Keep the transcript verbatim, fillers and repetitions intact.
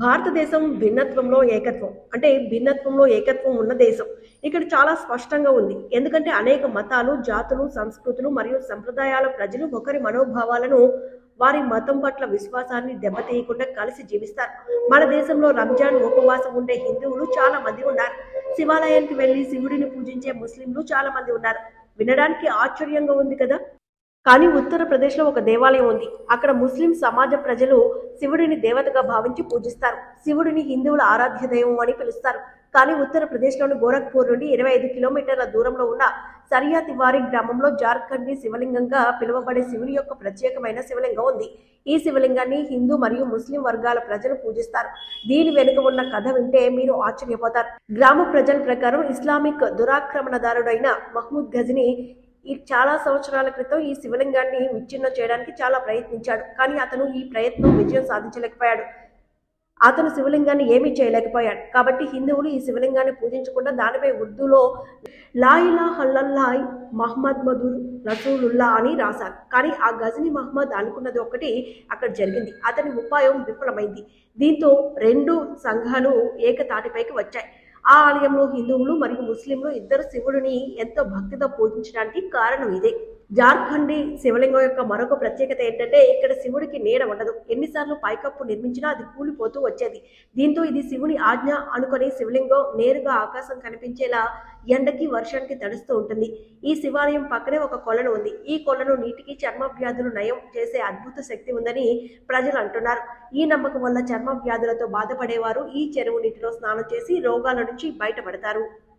భారతదేశం భిన్నత్వంలో ఏకత్వం. అంటే భిన్నత్వంలో ఏకత్వం ఉన్న దేశం. ఇక్కడ చాలా స్పష్టంగా ఉంది. ఎందుకంటే అనేక మతాలు, జాతులు, సంస్కృతులు మరియు సంప్రదాయాల ప్రజలు ఒకరి మనోభావాలను, వారి మతం పట్ల విశ్వాసాన్ని దెబ్బతీయకుండా కలిసి జీవిస్తారు. మన దేశంలో రంజాన్ ఉపవాసం ఉండే హిందువులు చాలా మంది ఉన్నారు. శివాలయానికి వెళ్లి శివుడిని పూజించే ముస్లింలు చాలా మంది ఉన్నారు. వినడానికి ఆశ్చర్యంగా ఉంది కదా. కానీ ఉత్తరప్రదేశ్లో ఒక దేవాలయం ఉంది. అక్కడ ముస్లిం సమాజ ప్రజలు శివుడిని దేవతగా భావించి పూజిస్తారు. శివుడిని హిందువుల ఆరాధ్య దైవం అని పిలుస్తారు. కానీ ఉత్తరప్రదేశ్లోని గోరఖ్పూర్ నుండి ఇరవై ఐదు కిలోమీటర్ల దూరంలో ఉన్న సరియా తివారి గ్రామంలో జార్ఖండి శివలింగంగా పిలువబడే శివుని యొక్క ప్రత్యేకమైన శివలింగం ఉంది. ఈ శివలింగాన్ని హిందూ మరియు ముస్లిం వర్గాల ప్రజలు పూజిస్తారు. దీని వెనుక ఉన్న కథ వింటే మీరు ఆశ్చర్యపోతారు. గ్రామ ప్రజల ప్రకారం ఇస్లామిక్ దురాక్రమణదారుడైన మహ్మూద్ గజనీ ఈ చాలా సంవత్సరాల క్రితం ఈ శివలింగాన్ని విచ్ఛిన్నం చేయడానికి చాలా ప్రయత్నించాడు. కానీ అతను ఈ ప్రయత్నం విజయం సాధించలేకపోయాడు. అతను శివలింగాన్ని ఏమీ చేయలేకపోయాడు. కాబట్టి హిందువులు ఈ శివలింగాన్ని పూజించకుండా దానిపై ఉర్దూలో లా ఇలాహ ఇల్లల్లాహ్ మహమ్మద్ మధుర్ రసూలుల్లా అని రాశారు. కానీ ఆ గజనీ మహమ్మద్ అనుకున్నది ఒకటి అక్కడ జరిగింది. అతని ఉపాయం విఫలమైంది. దీంతో రెండు సంఘాలు ఏకతాటిపైకి వచ్చాయి. ఆ ఆలయంలో హిందువులు మరియు ముస్లింలు ఇద్దరు శివుడిని ఎంతో భక్తితో పూజించడానికి కారణం ఇదే. జార్ఖండి శివలింగం యొక్క మరొక ప్రత్యేకత ఏంటంటే ఇక్కడ శివుడికి నీడ ఉండదు. ఎన్నిసార్లు పైకప్పు నిర్మించినా అది కూలిపోతూ వచ్చేది. దీంతో ఇది శివుని ఆజ్ఞ అనుకుని శివలింగం నేరుగా ఆకాశం కనిపించేలా ఎండకి వర్షానికి తడుస్తూ ఉంటుంది. ఈ శివాలయం పక్కనే ఒక కొలను ఉంది. ఈ కొలను నీటికి చర్మ వ్యాధులు నయం చేసే అద్భుత శక్తి ఉందని ప్రజలు అంటున్నారు. ఈ నమ్మకం వల్ల చర్మ వ్యాధులతో బాధపడేవారు ఈ చెరువు నీటిలో స్నానం చేసి రోగాల నుంచి బయటపడతారు.